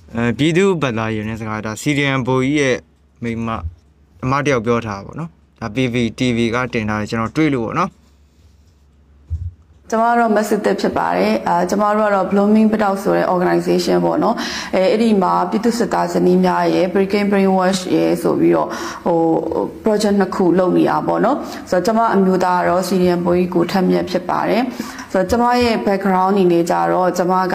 ပြည်သူ့ဘက်သားရင်းနဲ့စကားဒါစီရီယန်ဘိုကြီးရဲ့မိမအမတယောက်ပြောထားပါတော့ဒါ PVTV ကတင်ထားတယ်ကျွန်တော်တွေ့လို့ပေါ့နော်ကျမတို့ message ဖြစ်ပါတယ်ကျမတို့ကတော့ blooming ပတောက်ဆိုတဲ့ organization ပေါ့နော်အဲ့ဒီမှာပြည်သူစစ်သားဇနီးများရဲ့ breaking brainwash ရဲ့ဆိုပြီးတော့project နှစ်ခုလုပ်နေတာပေါ့နော်ဆိုတော့ကျမအမျိုးသားကတော့ Syrian ဘိုးကြီးကိုထက်မြက်ဖြစ်ပါတယ်ဆိုတော့ကျမရဲ့ background အနေနဲ့ကြတော့ကျမက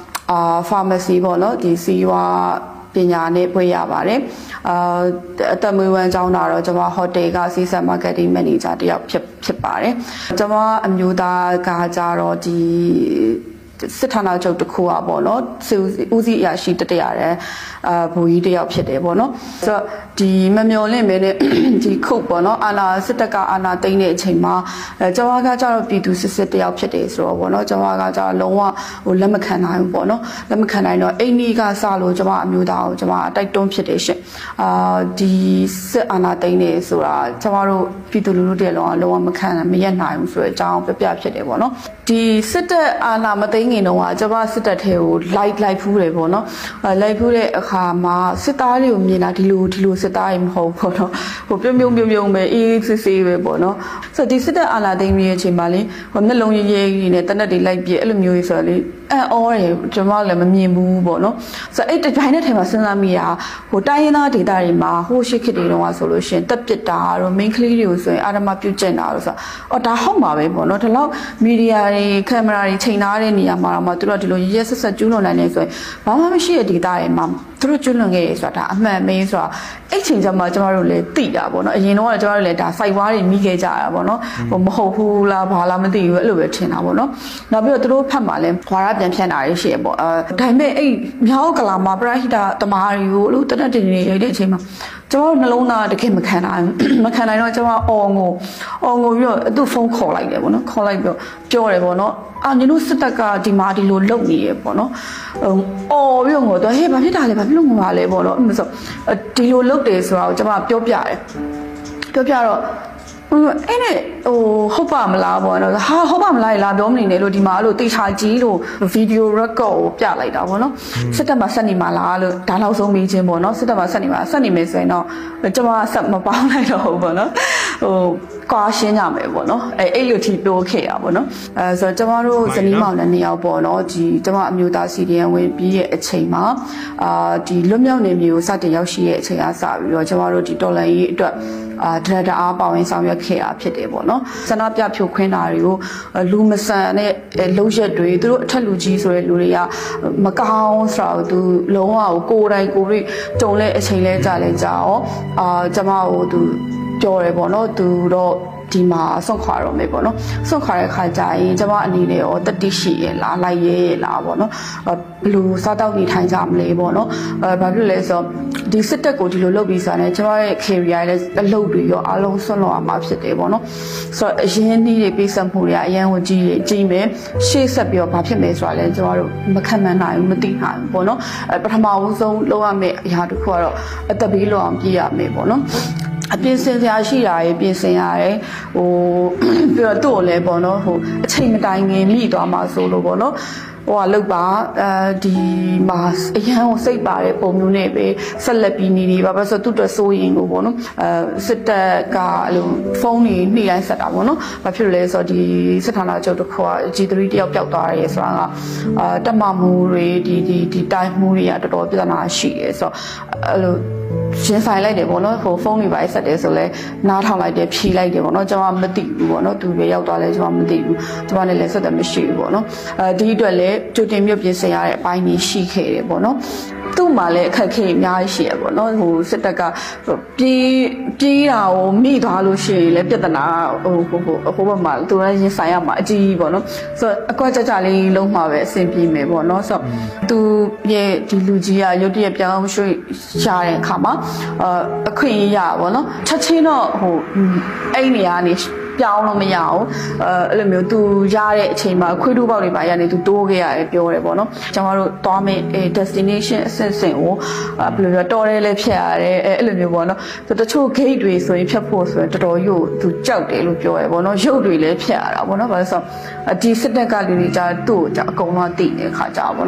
pharmacy ပေါ့နော်ဒီစီဝါပညာနဲ့ဖွင့်ရပါတယ်အသက်မွေးဝမ်းကျောင်းတာတော့ကျွန်မဟိုတယ်ကစီးဆက် marketing manager တယောက်ဖြစ်ပါတယ်ကျွန်မအမျိုးသားကကြတော့ဒီစစ်ဌာနချုပ်တစ်ခုอ่ะပေါ့เนาะဦးစီးအရာရှိတတရတဲ့ဘူကြီးတယောက်ဖြစ်တယ်ပေါ့เนาะဆိုတော့ဒီမမျော်လင့်ပဲနဲ့ဒီခုပေါ့เนาะအာနာစစ်တပ်ကအာနာသိမ်းတဲ့အချိန်မှာကျွန်မကကြတော့ပြည်သူစစ်တယောက်ဖြစ်တယ်ဆိုတော့ပေါ့เนาะကျွန်မကကြတော့လုံးဝဟိုလက်မခံနိုင်ဘူးပေါ့เนาะလက်မခံနိုင်တော့အိမ်ကြီးကစလို့ကျွန်မအမျိုးသားကိုကျွန်မတိုက်တွန်းဖြစ်တယ်ရှင်ဒီစစ်အာနာသိမ်းနေဆိုတာကျွန်မတို့ပြည်သူလူထုတွေလုံးဝမခံမရက်နိုင်ဘူးဆိုတဲ့အကြောင်းပြဖြစ်တယ်ပေါ့เนาะဒီစစ်တပ်အာနာမသိမ်းခင်တော့ကျွန်မစစ်တပ်ထဲကိုလိုက်ဖူးတယ်ပေါ့နော်လိုက်ဖူးတဲ့အခါမှာစစ်သားတွေကိုမြင်လာဒီလိုစစ်သားတွေမဟုတ်ပေါ့နော်ဟိုပြုံပဲအေးစစ်စစ်ပဲပေါ့နော်ဆိုတော့ဒီစစ်တပ်အာဏာသိမ်းပြီးတဲ့အချိန်မှာလေဟိုမျက်လုံးရဲကြီးနဲ့တနက်တွေလိုက်ပြအဲ့လိုမျိုးကြီးဆိုတော့လေအော်တယ်ကျွန်မလည်းမမြင်ဘူးပေါ့နော်ဆိုတော့အဲ့တစ်ပိုင်းနဲ့ထဲမှာစဉ်းစားမိတာဟိုတိုင်းရင်းသားဒေသတွေမှာဟိုရှစ်ခေတ်တွေတော့ဆိုလို့ရှိရင်တက်ပစ်တာတို့ main ကလေးတွေကိုဆိုရင်အာရမပြုတ်ကျင်တာလို့ဆိုတော့ဒါဟုတ်မှာပဲပေါ့နော်ဒီလောက်မီဒီယာတွေကင်မရာတွေချိန်ထားတဲ့နေရာမှာတော့သူတို့ဒီလိုရဲဆက်ကျူးလွန်နိုင်နေဆိုရင်ဘာမှမရှိတဲ့ဒေသတွေမှာသူတို့ကျွလွန်ခဲ့ရဆိုတာဒါအမှန်မင်းဆိုတာအဲ့ချိန်ကျမှကျမတို့လည်းသိတာပေါ့နော်အရင်တော့ကျမတို့လည်းဒါစိုက်ဝါးတွေမိခဲ့ကြတာပေါ့နော်ဟိုမဟုတ်ဘူးလားဘာလားမသိဘူးအဲ့လိုပဲထင်တာပေါ့နော်နောက်ပြီးတော့သူတို့ဖတ်မှလည်းခွာရပြန်ဖြန့်တာရှိရပေါ့ဒါပေမဲ့အဲ့မြောက်ကလာမှာပရဟိတတမားတွေကိုလို့တနက်တင်နေရိုက်တဲ့အချိန်မှာကျမတို့နှလုံးသားတကယ်မခံနိုင်တော့ကျမအော်ငိုပြီးတော့သူ့ဖုန်းခေါ်လိုက်တယ်ပေါ့နော်ခေါ်လိုက်ပြီးတော့ပြောတယ်ပေါ့နော်ညီတို့စစ်တပ်ကဒီမှာဒီလိုလုပ်နေရပေါ့နော်အော်ပြီးတော့ငိုတော့ဟဲ့ဘာဖြစ်တာလဲဘာဖြစ်လို့ငိုပါလဲပေါ့နော်အဲ့ဆိုဒီလိုလုပ်တယ်ဆိုတာကိုကျမပြောပြတယ်ပြောပြတော့အဲ့နဲ့ဟိုဟုတ်ပါမလားပေါ့နော်ဟာဟုတ်ပါမလားလာပြောမနေနဲ့လို့ဒီမှာအဲ့လိုတေချာကြီးလို့ဗီဒီယို record ကိုပြလိုက်တာပေါ့နော်စစ်တပ်မှာဆက်နေမှာလားလို့ဒါနောက်ဆုံးမေးခြင်းပေါ့နော်စစ်တပ်မှာဆက်နေမှာဆက်နေမယ်ဆိုရင်တော့ကျမဆက်မပေါင်းလိုက်တော့ဘူးပေါ့နော်ဟိုကွာရှင်းကြမယ်ပေါ့နော်အဲ့လိုထိပြောခဲ့တာပေါ့နော်ဆိုတော့ကျမတို့ဇနီးမောင်နှံနှစ်ယောက်ပေါ့နော်ဒီကျမအမျိုးသားစီဒီယန်ဝင်ပြီးရဲ့အချိန်မှာဒီလွတ်မြောက်နေမျိုးကိုစတင်ရောက်ရှိရဲ့အချိန်အားစပြီးတော့ကျမတို့ဒီတော်လန်ရေးအတွက်ဒရတာအားပါဝင်ဆောင်ရွက်ခဲ့တာဖြစ်တယ်ပေါ့နော်ဆန္ဒပြဖြိုခွင်းတာတွေကိုလူမဆန်တဲ့လုံးရက်တွေသူတို့အထက်လူကြီးဆိုတဲ့လူတွေကမကောင်းဆိုတော့သူလုံးဝကိုယ်တိုင်ကိုယ်ကြုံတဲ့အချိန်လဲကြာလဲကြာရောကျမကိုသူပြောတယ်ပေါ့နော်သူတော့ဒီမှာဆွန့်ခွာတော့မယ်ပေါ့နော်ဆွန့်ခွာတဲ့ခါကျရင်ကျမအနေနဲ့ရောတတိရှိရဲ့လားလိုက်ရဲရဲ့လားပေါ့နော်ဘယ်လိုစားတောက်နေထိုင်ကြမလဲပေါ့နော်ဘာဖြစ်လဲဆိုတော့ဒီစစ်တပ်ကိုဒီလိုလုပ်ပြီးဆိုရင်ကျမရဲ့ career လည်းအလုပ်တွေရောအလုံးဆွန့်လွတ်ရမှာဖြစ်တယ်ပေါ့နော်ဆိုတော့အရင်နှီးတွေပေးဆက်မှုတွေအရင်ဝင်ကြီးမယ်ရှေ့ဆက်ပြီးတော့ဘာဖြစ်မယ်ဆိုတာလည်းကျမတို့မခံမှန်းနိုင်ဘူးမသိနိုင်ဘူးပေါ့နော်ပထမဦးဆုံးလုပ်ရမယ့်အရာတစ်ခုကတော့အသက်ဘေးလွန်အောင်ပြည့်ရမယ်ပေါ့နော်အပြင်ဆင်စရာရှိတာရေပြင်ဆင်ရတယ်ဟိုပြီးတော့သူ့ကိုလည်းပေါ့နော်ဟိုအချိန်မတိုင်ခင်မိသွားမှာဆိုလို့ပေါ့နော်ဟိုကလောက်ပါဒီမှာအရန်ကိုစိတ်ပါတဲ့ပုံမျိုးနဲ့ပဲဆက်လက်ပြီးနေပါဆိုတော့သူ့အတွက်စိုးရင်ကိုပေါ့နော်စစ်တပ်ကအဲ့လိုဖုန်းတွေနှိမ့်လိုက်ဆက်တာပေါ့နော်ဘာဖြစ်လို့လဲဆိုတော့ဒီစစ်ဌာနချုပ်တစ်ခုက G3 တယောက်ပျောက်သွားရဲဆိုတာကတက်မမှုတွေဒီတိုင်းမှုတွေကတော်တော်ပြဿနာရှိရဲဆိုတော့အဲ့လိုရှင်ဆိုင်လိုက်တယ်ပေါ့နော်ဟိုဖုန်းတွေပါဆက်တယ်ဆိုလဲနားထောင်လိုက်တယ်ဖြီးလိုက်တယ်ပေါ့နော်ကျွန်မမသိဘူးပေါ့နော်သူပဲရောက်သွားလဲကျွန်မမသိဘူးကျွန်မလည်းဆက်တယ်မရှိဘူးပေါ့နော်ဒီအတွက်လည်းကြိုတင်မြုပ်ပြင်ဆင်ရတဲ့အပိုင်းကြီးရှိခဲ့တယ်ပေါ့နော်သူ့မှာလည်းအခက်အခဲအများကြီးရှိရပေါ့နော်ဟိုစစ်တပ်ကပြေးတာကိုမိသွားလို့ရှိရင်လည်းပြဿနာဟိုဘက်မှာသူလည်းရင်ဆိုင်ရမှာအကြီးကြီးပေါ့နော်ဆိုတော့အကွက်ကြလေးလုံးမှာပဲအဆင်ပြေမယ်ပေါ့နော်ဆိုတော့သူရဲ့ဒီလူကြီးကရုတ်တရက်ပြောင်းရွှေ့ရတဲ့အခါမှာအခွင့်အရေးရပါဘောနော်ချက်ချင်းတော့ဟိုအဲ့နေရာကနေပြောင်းလို့မရအောင်အဲ့လိုမျိုးသူရတဲ့အချိန်မှာခွေးတူးပေါက်တွေပါရနေသူတိုးခဲ့ရတယ်ပြောတယ်ပေါ့နော်ကျွန်တော်တို့သွားမယ့် destination အဆင့်ကိုဘယ်လိုပြောတော်တယ်လည်းဖြတ်ရတယ်အဲ့လိုမျိုးပေါ့နော်ဆိုတချို့ gate တွေဆိုရင်ဖြတ်ဖို့ဆိုရင်တော်တော်ရို့သူကြောက်တယ်လို့ပြောရပေါ့နော်ရုပ်တွေလည်းဖြတ်ရတာပေါ့နော်ဘာလို့ဆိုဒီစစ်တပ်ကလူတွေကြာသူ့ကိုကြာအကုန်လုံးသိနေတဲ့ခါကြာပေါ့နော်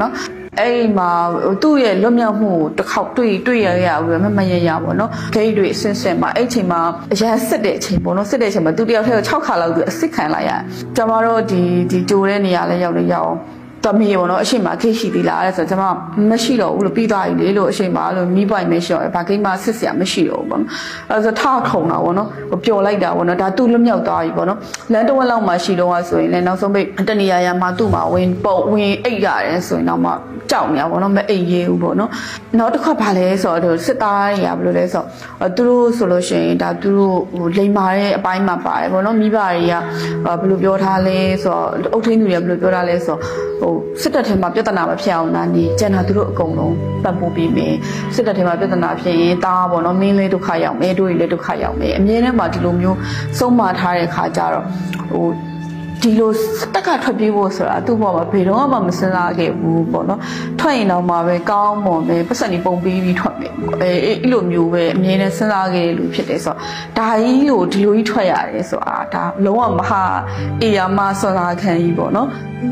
အဲ့မှာသူ့ရဲ့လွတ်မြောက်မှုတစ်ခေါက်တွေ့ရဘူးမရရပေါ့နော်ဂိတ်တွေဆင်းမှာအဲ့ချိန်မှာအရန်စစ်တဲ့အချိန်ပေါ့နော်စစ်တဲ့အချိန်မှာသူတယောက်တည်း6ခါလောက်သူအစစ်ခံလိုက်ရကျွန်တော်တို့ဒီကြိုတဲ့နေရာလဲရောက်အောင်တမီးပေါ့နော်အရှိမခိရှိသေးလားအဲ့ဆိုကျွန်မမရှိတော့ဘူးလို့ပြီးသွားပြီလေလို့အရှိမလို့မိပိုင်မရှိတော့ဘာကိမှစစ်စရာမရှိတော့ဘူးပေါ့နော်အဲ့ဆိုထခုံတာပေါ့နော်ပျော်လိုက်တာပေါ့နော်ဒါသူ့လွတ်မြောက်သွားပြီပေါ့နော်လမ်းတစ်ဝက်လောက်မှရှိတော့ဆိုရင်လည်းနောက်ဆုံးပိတ်တနေရာမှာသူ့မှာဝင်အိတ်ရတယ်ဆိုရင်တော့မှကြောက်နေရပေါ့နော်မအိတ်ရဲဘူးပေါ့နော်နောက်တစ်ခါဘာလဲဆိုတော့စစ်သားတွေကဘယ်လိုလဲဆိုတော့သူတို့ဆိုလို့ရှိရင်ဒါသူတို့လိမ်မာတဲ့အပိုင်းမှာပါတယ်ပေါ့နော်မိဘတွေကဘယ်လိုပြောထားလဲဆိုတော့အုတ်ထင်းသူတွေကဘယ်လိုပြောထားလဲဆိုတော့စစ်တပ်ထဲမှာပြဿနာမဖြစ်အောင်နာနေကျန်တာသူတို့အကုန်လုံးပတ်ပိုးပြီးမယ်စစ်တပ်ထဲမှာပြဿနာဖြစ်ရင်တားပေါ့နော်မင်းလေးဒုက္ခရောက်မယ်တို့လည်းဒုက္ခရောက်မယ်အမြဲတမ်းမှာဒီလိုမျိုးဆုံးမထားတဲ့ခါကျတော့ဒီလိုတက်ကထွက်ပြေးဖို့ဆိုတာသူ့ဘောမှာဘယ်တော့မှမစဉ်းစားခဲ့ဘူးပေါ့နော်ထွက်ရင်တော့မှပဲကောင်းမွန်ပဲပတ်စံနေပုံပြီးထွက်မယ်အဲ့လိုမျိုးပဲအမြဲတမ်းစဉ်းစားခဲ့တဲ့လူဖြစ်တယ်ဆိုတော့ဒါကြီးကိုဒီလိုကြီးထွက်ရတယ်ဆိုတာဒါလုံးဝမဟာအေယာမဆွမ်းစားခံကြီးပေါ့နော်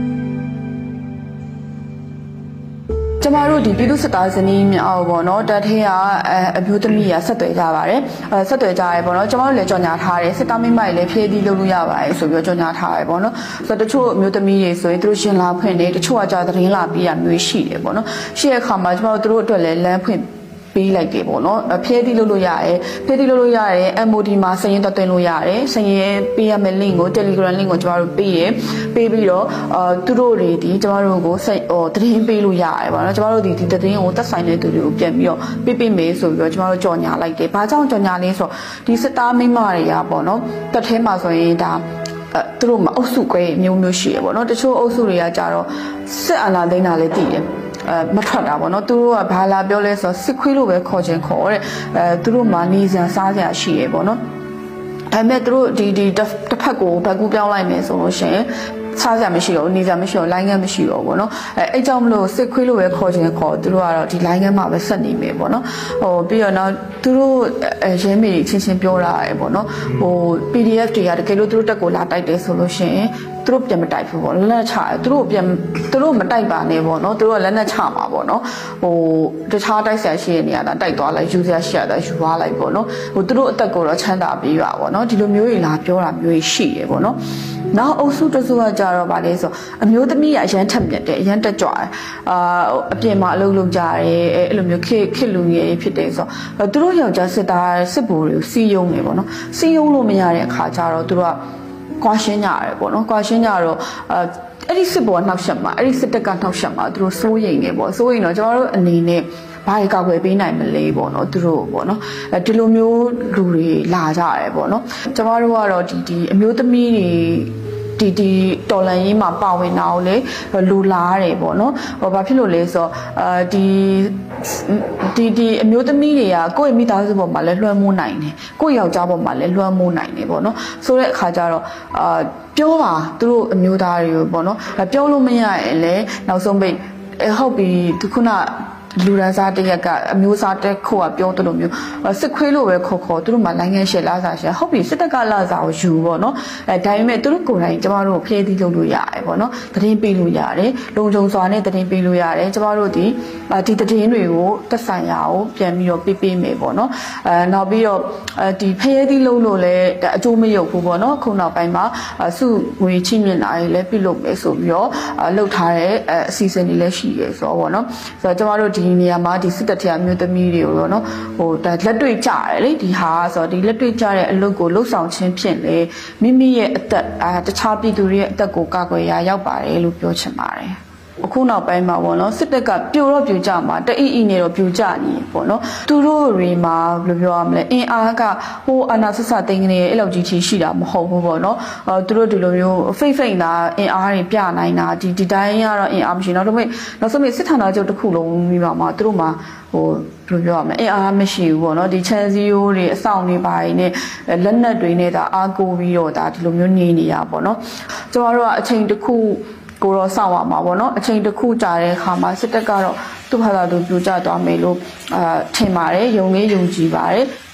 ကျမတို့ဒီပြည်သူစစ်သားဇနီးမြောက်ပေါ့နော်တက်ထဲကအမျိုးသမီးရဆက်သွယ်ကြပါတယ်ဆက်သွယ်ကြရဲပေါ့နော်ကျမတို့လည်းကြော်ညာထားတယ်စစ်သားမိမတွေလည်းဖြည့်သီးလုပ်လို့ရပါတယ်ဆိုပြီးကြော်ညာထားရဲပေါ့နော်ဆိုတော့တချို့အမျိုးသမီးတွေဆိုရင်သူတို့ရှင်လာဖွင့်တယ်တချို့ကကြာသတင်းလာပြီးရမျိုးရှိတယ်ပေါ့နော်ရှိတဲ့အခါမှာကျမတို့တို့အတွက်လည်းလမ်းဖွင့်ပေးလိုက်တယ်ပေါ့နော်ဖြည့်သီးလုပ်လို့ရတယ်ဖြည့်သီးလုပ်လို့ရတယ် MOD မှာစာရင်းသွင်းလို့ရတယ်စာရင်းပေးရမယ့် link ကို Telegram link ကိုကျမတို့ပေးရပေးပြီးတော့သူတို့တွေဒီကျမတို့ကိုသတင်းပေးလို့ရတယ်ပေါ့နော်ကျမတို့ဒီသတင်းကိုသက်ဆိုင်တဲ့သူတွေကိုပြန်ပြီးတော့ပေးမယ်ဆိုပြီးတော့ကျမတို့ကြော်ညာလိုက်တယ်ဘာကြောင့်ကြော်ညာလဲဆိုတော့ဒီစစ်သားမိန်းမတွေကပေါ့နော်တက်ထဲမှာဆိုရင်ဒါသူတို့မှာအုပ်စုကွဲမျိုးရှိရပေါ့နော်တချို့အုပ်စုတွေကကြတော့စစ်အာဏာသိမ်းတာလည်းတည်တယ်မထွက်တာပေါ့နော်သူတို့ကဘာလာပြောလဲဆိုတော့စစ်ခွေးလို့ပဲခေါ်တဲ့သူတို့မှာနေစံစားစရာရှိရပေါ့နော်ဒါပေမဲ့သူတို့ဒီတစ်ဖက်ကိုဘက်ကူးပြောင်းလိုက်မယ်ဆိုလို့ရှိရင်စားစရာမရှိတော့နေစရာမရှိတော့လိုင်းငန်းမရှိတော့ဘောနော်အဲ့ကြောင့်မလို့စစ်ခွေးလို့ပဲခေါ်သူတို့ကတော့ဒီလိုင်းငန်းမှာပဲဆက်နေမယ်ပေါ့နော်ပြီးတော့နောက်သူတို့ရဲမေချင်းပြောတာရယ်ပေါ့နော်PDF တွေကတကယ်လို့သူတို့တက်ကိုလာတိုက်တယ်ဆိုလို့ရှိရင်သူတို့ပြန်မတိုက်ဘူးပေါ့လက်နဲ့ချသူတို့မတိုက်ပါနဲ့ပေါ့နော်သူတို့ကလက်နဲ့ချမှာပေါ့နော်တခြားတိုက်ဆရာရှိတဲ့နေရာတိုက်သွားလိုက်ယူဆရာရှိရတာယူသွားလိုက်ပေါ့နော်သူတို့အသက်ကိုတော့ချမ်းသာပေးပါပေါ့နော်ဒီလိုမျိုးတွေလာပြောတာမျိုးတွေရှိရယ်ပေါ့နော်နောက်အုပ်စုတစုကကြတော့ဗာလဲဆိုအမျိုးသမီးကအရန်ထက်မြက်တယ်အရန်တက်ကြွတယ်အပြင်မှာအလုပ်လုပ်ကြတယ်အဲ့လိုမျိုးခေလူငယ်ဖြစ်တယ်ဆိုသူတို့ယောက်ျားစစ်သားစစ်ဗိုလ်တွေကိုစီးယုံနေပေါ့နော်စီးယုံလို့မရတဲ့အခါကျတော့သူတို့ကကွာရှင်းကြရတယ်ပေါ့နော်ကွာရှင်းကြတော့အဲ့ဒီစစ်ဗိုလ်ကနှောက်ယှက်မှာအဲ့ဒီစစ်တပ်ကနှောက်ယှက်မှာသူတို့စိုးရိမ်နေပေါ့စိုးရိမ်တော့ကျွန်တော်တို့အနေနဲ့ဘာတွေကောက်ွယ်ပေးနိုင်မလဲပေါ့နော်သူတို့ပေါ့နော်ဒီလိုမျိုးလူတွေလာကြရတယ်ပေါ့နော်ကျွန်တော်တို့ကတော့ဒီအမျိုးသမီးတွေဒီတော်လန်ရေးမှာပါဝင်တာကိုလေလူလာရတယ်ပေါ့နော်ဘာဖြစ်လို့လဲဆိုတော့ဒီအမျိုးသမီးတွေကကိုယ့်ရဲ့မိသားစုပေါ်မှာလည်းလွှမ်းမိုးနိုင်တယ်ကိုယ့်ယောက်ျားပေါ်မှာလည်းလွှမ်းမိုးနိုင်တယ်ပေါ့နော်ဆိုတဲ့အခါကျတော့ပြောပါသူတို့အမျိုးသားတွေကိုပေါ့နော်ပြောလို့မရရင်လည်းနောက်ဆုံးပိတ်ဟုတ်ပြီဒီခုနလူရန်စားတရက်ကအမျိုးစားတက်ခိုးကပြောတယ်လို့မျိုးစစ်ခွေးလို့ပဲခေါ်သူတို့မှလိုင်းငန်းရှယ်လာစားရှယ်ဟုတ်ပြီစစ်တပ်ကလာစားကိုယူပေါ့နော်ဒါပေမဲ့သူတို့ကိုယ်တိုင်ကျမတို့ဖျဲသီးလုပ်လို့ရတယ်ပေါ့နော်သတင်းပေးလို့ရတယ်လုံခြုံစွာနဲ့သတင်းပေးလို့ရတယ်ကျမတို့ဒီသတင်းတွေကိုတက်ဆိုင်ရာကိုပြန်ပြီးတော့ပေးမယ်ပေါ့နော်နောက်ပြီးတော့ဒီဖျဲသီးလုပ်လို့လည်းအကျိုးမရုပ်ဘူးပေါ့နော်ခုနောက်ပိုင်းမှာစုငွေချင်းမြင့်တာတွေလည်းပြုလုပ်မယ်ဆိုပြီးတော့လှုပ်ထားတဲ့အစီအစဉ်တွေလည်းရှိရဆိုတော့ပေါ့နော်ဆိုတော့ကျမတို့ဒီနေရာမှာဒီစစ်တပ်ထအမျိုးသမီးတွေကိုတော့နော်ဒါလက်တွေ့ကြတယ်လေဒီဟာဆိုတော့ဒီလက်တွေ့ကြတဲ့အလုပ်ကိုလှုပ်ဆောင်ခြင်းဖြင့်လေမိမိရဲ့အသက်တခြားပြည်သူတွေရဲ့အသက်ကိုကာကွယ်ရာရောက်ပါတယ်လို့ပြောချင်ပါတယ်အခုနောက်ပိုင်းမှာပေါ့နော်စစ်တပ်ကပြိုတော့ပြိုကြမှာတအိအိနဲ့တော့ပြိုကြနေပေါ့နော်သူတို့တွေမှာဘယ်လိုပြောရမလဲအင်အားကဟိုအနာဆဆသိန်းကနေအဲ့လောက်ကြီးချီရှိတာမဟုတ်ဘူးပေါ့နော်သူတို့ဒီလိုမျိုးဖိတ်တာအင်အားတွေပြနိုင်တာဒီတိုင်းကတော့အင်အားမရှိနောက်ဆုံးစစ်ဌာနချုပ်တစ်ခုလုံးပြီးမှသူတို့မှာဘယ်လိုပြောရမလဲအင်အားမရှိဘူးပေါ့နော်ဒီချန်စီယိုတွေအဆောင်တွေပါနေလက်နက်တွေနဲ့ဒါအားကိုပြီးတော့ဒါဒီလိုမျိုးနေနေရပေါ့နော်ကျမတို့ကအချိန်တစ်ခုကိုတော့စောင့်ရမှာပေါ့နော်အချိန်တစ်ခုကြာတဲ့အခါမှာစစ်တပ်ကတော့သူ့ဘာသာသူပြိုကျသွားမယ်လို့ထင်ပါတယ်ယုံကြည်ပါတယ်